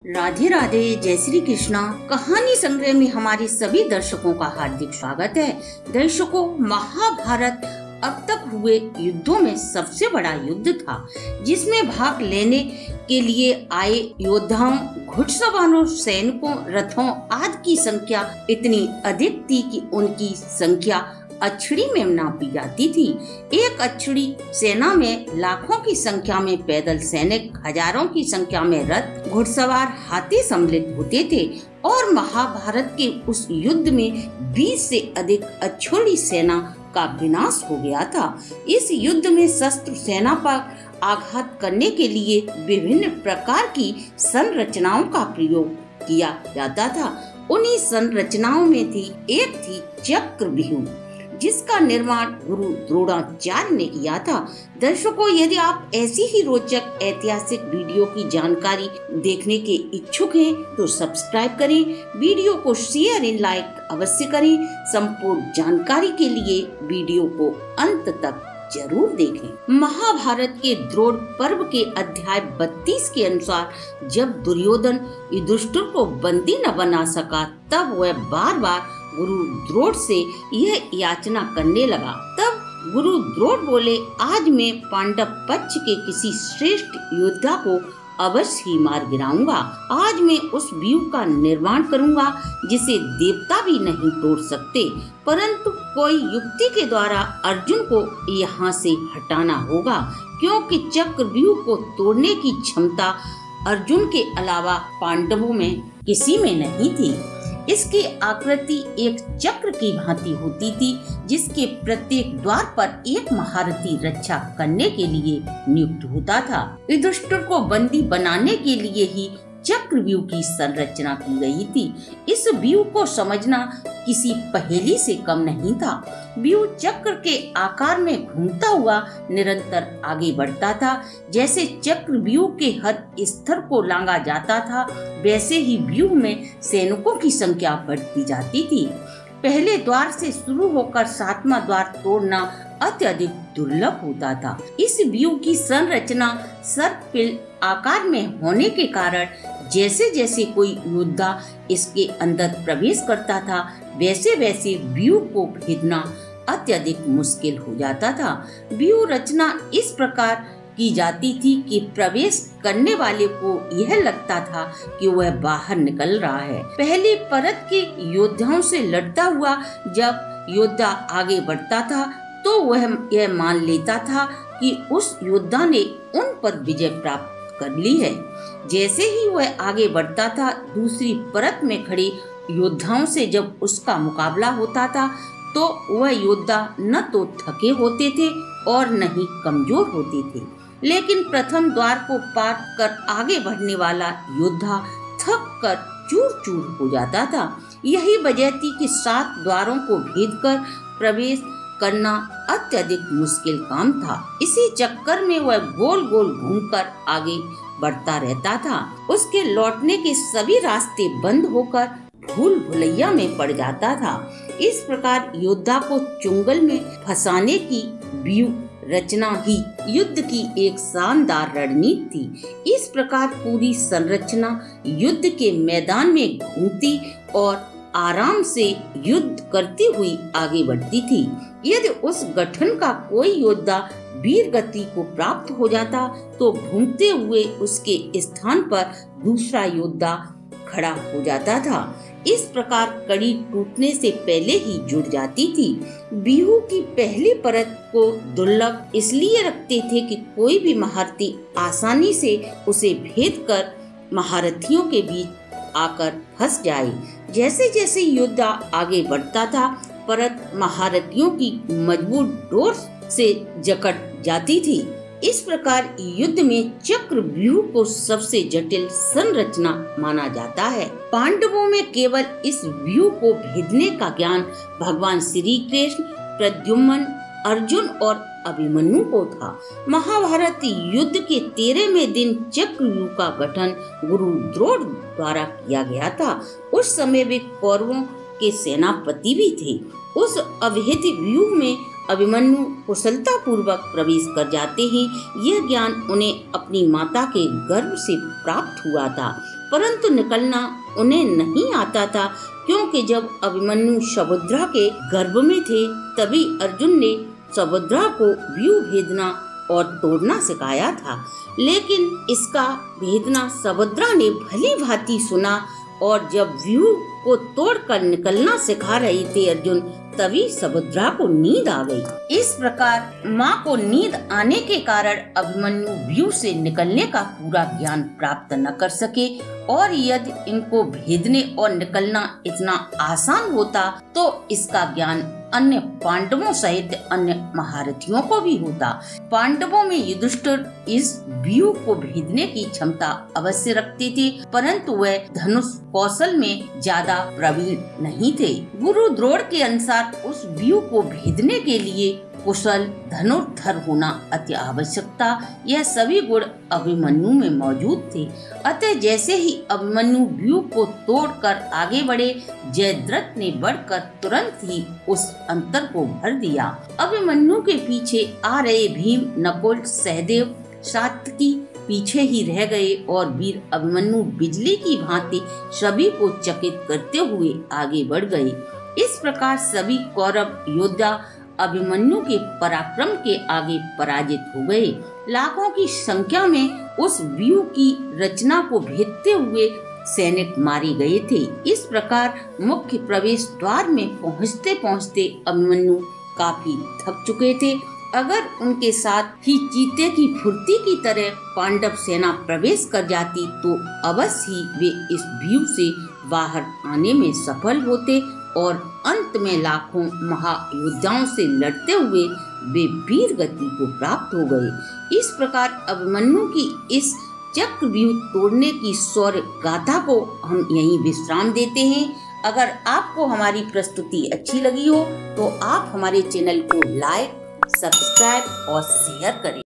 राधे राधे, जय श्री कृष्णा। कहानी संग्रह में हमारे सभी दर्शकों का हार्दिक स्वागत है। दर्शकों, महाभारत अब तक हुए युद्धों में सबसे बड़ा युद्ध था, जिसमें भाग लेने के लिए आए योद्धाओं, घुड़सवारों, सैनिकों, रथों आदि की संख्या इतनी अधिक थी कि उनकी संख्या अछड़ी में नापी जाती थी। एक अछड़ी सेना में लाखों की संख्या में पैदल सैनिक, हजारों की संख्या में रथ, घुड़सवार, हाथी सम्मिलित होते थे और महाभारत के उस युद्ध में 20 से अधिक अछड़ी सेना का विनाश हो गया था। इस युद्ध में शस्त्र सेना पर आघात करने के लिए विभिन्न प्रकार की संरचनाओं का प्रयोग किया जाता था। उन्हीं संरचनाओं में एक थी चक्रव्यूह, जिसका निर्माण गुरु द्रोणाचार्य ने किया था। दर्शकों, यदि आप ऐसी ही रोचक ऐतिहासिक वीडियो की जानकारी देखने के इच्छुक हैं तो सब्सक्राइब करें, वीडियो को शेयर एंड लाइक अवश्य करें। संपूर्ण जानकारी के लिए वीडियो को अंत तक जरूर देखें। महाभारत के द्रोण पर्व के अध्याय 32 के अनुसार जब दुर्योधन युधिष्ठिर को बंदी न बना सका, तब वह बार बार गुरु द्रोण से यह याचना करने लगा। तब गुरु द्रोण बोले, आज मैं पांडव पक्ष के किसी श्रेष्ठ योद्धा को अवश्य ही मार गिराऊंगा। आज मैं उस व्यूह का निर्माण करूंगा जिसे देवता भी नहीं तोड़ सकते, परंतु कोई युक्ति के द्वारा अर्जुन को यहाँ से हटाना होगा, क्योंकि चक्रव्यूह को तोड़ने की क्षमता अर्जुन के अलावा पांडवों में किसी में नहीं थी। इसकी आकृति एक चक्र की भांति होती थी, जिसके प्रत्येक द्वार पर एक महारथी रक्षा करने के लिए नियुक्त होता था। युधिष्ठिर को बंदी बनाने के लिए ही चक्रव्यूह की संरचना की गई थी। इस व्यूह को समझना किसी पहेली से कम नहीं था। व्यूह चक्र के आकार में घूमता हुआ निरंतर आगे बढ़ता था। जैसे चक्रव्यूह के हर स्तर को लांघा जाता था, वैसे ही व्यूह में सैनिकों की संख्या बढ़ती जाती थी। पहले द्वार से शुरू होकर 7वां द्वार तोड़ना अत्यधिक दुर्लभ होता था। इस व्यूह की संरचना सर्पिल आकार में होने के कारण जैसे जैसे कोई योद्धा इसके अंदर प्रवेश करता था, वैसे वैसे व्यूह को भेदना अत्यधिक मुश्किल हो जाता था। व्यूह रचना इस प्रकार की जाती थी कि प्रवेश करने वाले को यह लगता था कि वह बाहर निकल रहा है। पहले परत के योद्धाओं से लड़ता हुआ जब योद्धा आगे बढ़ता था, तो वह यह मान लेता था कि उस योद्धा ने उन पर विजय प्राप्त कर ली है। जैसे ही वह आगे बढ़ता था, दूसरी परत में खड़े योद्धाओं से जब उसका मुकाबला होता था, तो वह योद्धा न तो थके होते थे और न ही कमजोर होते थे। लेकिन प्रथम द्वार को पार कर आगे बढ़ने वाला योद्धा थक कर चूर चूर हो जाता था। यही वजह थी कि 7 द्वारों को भेद कर प्रवेश करना अत्यधिक मुश्किल काम था। इसी चक्कर में वह गोल गोल घूमकर आगे बढ़ता रहता था। उसके लौटने के सभी रास्ते बंद होकर भूल भुलैया में पड़ जाता था। इस प्रकार योद्धा को चुंगल में फंसाने की व्यूह रचना ही युद्ध की एक शानदार रणनीति थी। इस प्रकार पूरी संरचना युद्ध के मैदान में घूमती और आराम से युद्ध करती हुई आगे बढ़ती थी। यदि उस गठन का कोई योद्धा वीर गति को प्राप्त हो जाता, तो घूमते हुए उसके स्थान पर दूसरा योद्धा खड़ा हो जाता था। इस प्रकार कड़ी टूटने से पहले ही जुड़ जाती थी। व्यूह की पहली परत को दुर्लभ इसलिए रखते थे कि कोई भी महारथी आसानी से उसे भेद कर महारथियों के बीच आकर फंस जाए। जैसे जैसे योद्धा आगे बढ़ता था, परत महारथियों की मजबूत डोर से जकड़ जाती थी। इस प्रकार युद्ध में चक्रव्यूह को सबसे जटिल संरचना माना जाता है। पांडवों में केवल इस व्यूह को भेदने का ज्ञान भगवान श्री कृष्ण, प्रद्युम्न, अर्जुन और अभिमन्यु को था। महाभारत युद्ध के 13वें दिन चक्रव्यूह का गठन गुरु द्रोण द्वारा किया गया था। उस समय वे कौरवों के सेनापति भी थे। उस अभेद्य व्यूह में अभिमन्यु कुशलता पूर्वक प्रवेश कर जाते हैं। यह ज्ञान उन्हें अपनी माता के गर्भ से प्राप्त हुआ था, परंतु निकलना उन्हें नहीं आता था, क्योंकि जब अभिमन्यु सुभद्रा के गर्भ में थे तभी अर्जुन ने सुभद्रा को व्यूह भेदना और तोड़ना सिखाया था। लेकिन इसका भेदना सुभद्रा ने भली भांति सुना, और जब व्यूह को तोड़कर निकलना सिखा रहे थे अर्जुन, तभी सुभद्रा को नींद आ गई। इस प्रकार माँ को नींद आने के कारण अभिमन्यु व्यूह से निकलने का पूरा ज्ञान प्राप्त न कर सके, और यदि इनको भेदने और निकलना इतना आसान होता तो इसका ज्ञान अन्य पांडवों सहित अन्य महारथियों को भी होता। पांडवों में युधिष्ठिर इस व्यूह को भेदने की क्षमता अवश्य रखते थे, परंतु वह धनुष कौशल में ज्यादा प्रवीण नहीं थे। गुरु द्रोण के अनुसार उस व्यूह को भेदने के लिए कुशल धनुर्धर होना अति आवश्यक था। यह सभी गुण अभिमन्यु में मौजूद थे। अतः जैसे ही अभिमन्यु व्यूह को तोड़कर आगे बढ़े, जयद्रथ ने बढ़कर तुरंत ही उस अंतर को भर दिया। अभिमन्यु के पीछे आ रहे भीम, नकुल, सहदेव, सात्यकी पीछे ही रह गए और वीर अभिमन्यु बिजली की भांति सभी को चकित करते हुए आगे बढ़ गए। इस प्रकार सभी कौरव योद्धा अभिमन्यु के पराक्रम के आगे पराजित हो गए। लाखों की संख्या में उस व्यूह की रचना को भेदते हुए सैनिक मारे गए थे। इस प्रकार मुख्य प्रवेश द्वार में पहुँचते पहुँचते अभिमन्यु काफी थक चुके थे। अगर उनके साथ ही चीते की फुर्ती की तरह पांडव सेना प्रवेश कर जाती तो अवश्य ही वे इस व्यूह से बाहर आने में सफल होते, और अंत में लाखों महायोद्धाओं से लड़ते हुए वे वीर गति को प्राप्त हो गए। इस प्रकार अभिमन्यु की इस चक्रव्यूह तोड़ने की शौर्य गाथा को हम यहीं विश्राम देते हैं। अगर आपको हमारी प्रस्तुति अच्छी लगी हो तो आप हमारे चैनल को लाइक, सब्सक्राइब और शेयर करें।